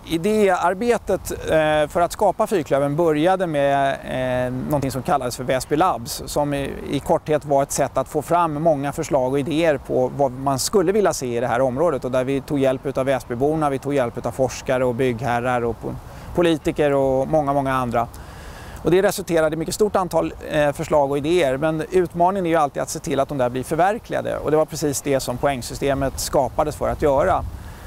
Idéarbetet för att skapa Fyrklövern började med någonting som kallades för Väsby Labs, som i korthet var ett sätt att få fram många förslag och idéer på vad man skulle vilja se i det här området, och där vi tog hjälp av Väsbyborna, vi tog hjälp av forskare och byggherrar och politiker och många andra. Och det resulterade i mycket stort antal förslag och idéer, men utmaningen är ju alltid att se till att de där blir förverkligade, och det var precis det som poängsystemet skapades för att göra.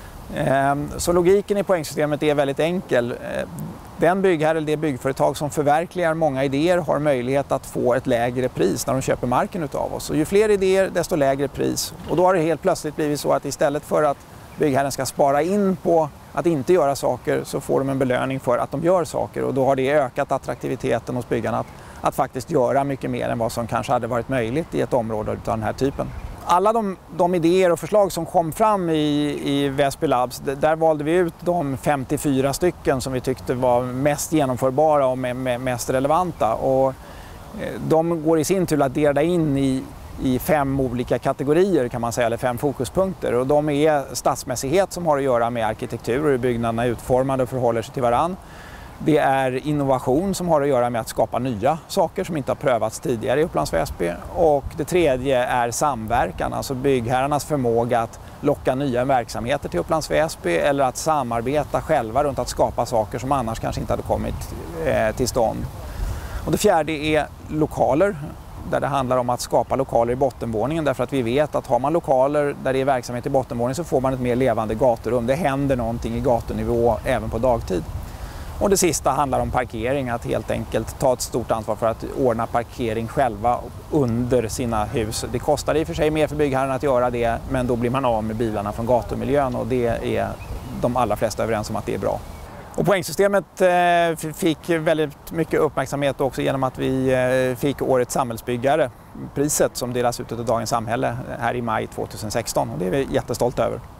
Så logiken i poängsystemet är väldigt enkel. Den byggherre eller det byggföretag som förverkligar många idéer har möjlighet att få ett lägre pris när de köper marken utav oss. Och ju fler idéer, desto lägre pris. Och då har det helt plötsligt blivit så att istället för att byggherren ska spara in på att inte göra saker, så får de en belöning för att de gör saker. Och då har det ökat attraktiviteten hos byggarna att faktiskt göra mycket mer än vad som kanske hade varit möjligt i ett område av den här typen. Alla de idéer och förslag som kom fram i Väsby Labs, där valde vi ut de 54 stycken som vi tyckte var mest genomförbara och mest relevanta. Och de går i sin tur att dela in i 5 olika kategorier, kan man säga, eller 5 fokuspunkter. Och de är stadsmässighet, som har att göra med arkitektur och hur byggnaderna är utformade och förhåller sig till varann. Det är innovation, som har att göra med att skapa nya saker som inte har prövats tidigare i Upplands Väsby. Och det tredje är samverkan, alltså byggherrarnas förmåga att locka nya verksamheter till Upplands Väsby eller att samarbeta själva runt att skapa saker som annars kanske inte hade kommit till stånd. Och det fjärde är lokaler, där det handlar om att skapa lokaler i bottenvåningen, därför att vi vet att har man lokaler där det är verksamhet i bottenvåningen så får man ett mer levande gaturum. Det händer någonting i gatunivå även på dagtid. Och det sista handlar om parkering, att helt enkelt ta ett stort ansvar för att ordna parkering själva under sina hus. Det kostar i och för sig mer för byggherren att göra det, men då blir man av med bilarna från gatumiljön, och det är de allra flesta överens om att det är bra. Och poängsystemet fick väldigt mycket uppmärksamhet också genom att vi fick årets samhällsbyggare, priset som delas ut av Dagens Samhälle här i maj 2016, och det är vi jättestolta över.